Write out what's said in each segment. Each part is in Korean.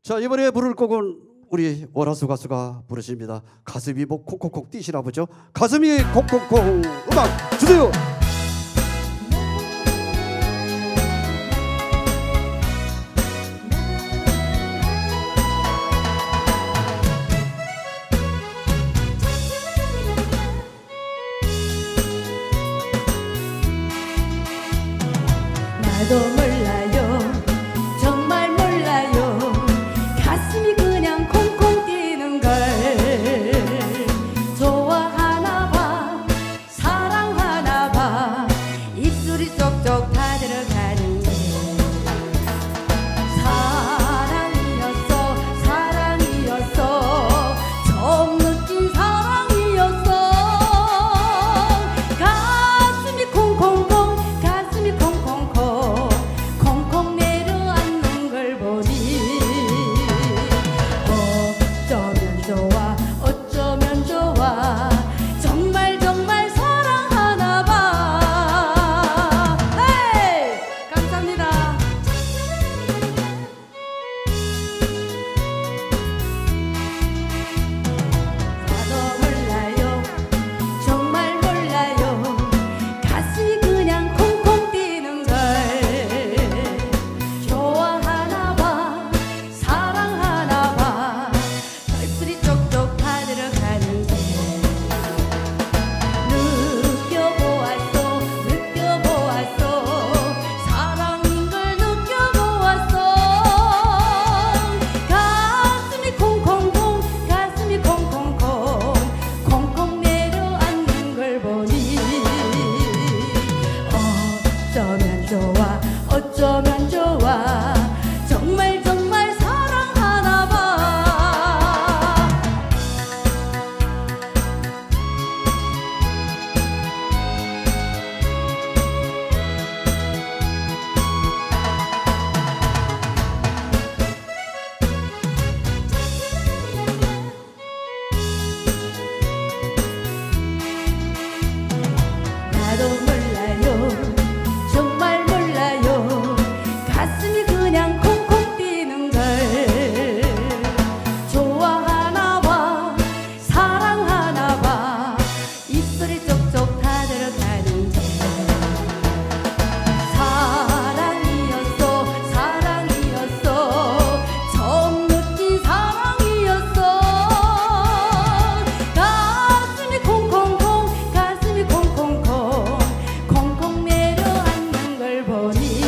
자, 이번에 부를 곡은 우리 월화수 가수가 부르십니다. 가슴이 뭐 콕콕콕 뛰시나 보죠. 가슴이 콕콕콕 음악 주세요. 나도 몰라요, 정말 몰라요. 가슴이 그냥 콩콩 뛰는 걸. 좋아하나 봐, 사랑하나 봐. 입술이 쪽쪽 다 들어가는 게 사랑이었어, 사랑이었어. 처음 느낀 사랑이었어. 가슴이 콩콩콩, 가슴이 콩콩콩. 콩콩 내려앉는 걸 보니 어쩌면 좋아, 어쩌면 좋아. 정말 정말 사랑하나 봐. 네! 감사합니다. 나도 몰라요, 정말 몰라요. 가슴이 그냥 콩콩 뛰는 걸. 좋아하나 봐, 사랑하나 봐. 입술이 쪽쪽 다 들어가는 게 느껴보았어, 느껴보았어. 사랑인 걸 느껴보았어. 가슴이 콩콩콩, 가슴이 콩콩콩. 콩콩 내려앉는 걸 보니 어쩌면 좋아, 어쩌면 좋아. 정말 정말 사랑하나 봐. 나도 몰라요, 정말 몰라요. 가슴이 그냥 콩콩 뛰는 걸. 좋아하나 봐, 사랑하나 봐. 입술이 쪽쪽 다 들어가는 게 사랑이었어, 사랑이었어. 처음 느낀 사랑이었어. 가슴이 콩콩콩, 가슴이 콩콩콩. 콩콩 내려앉는 걸 보니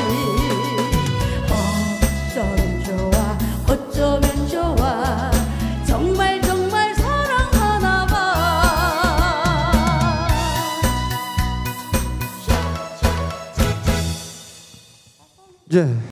어쩌면 좋아, 어쩌면 좋아. 정말 정말 사랑하나 봐. 예.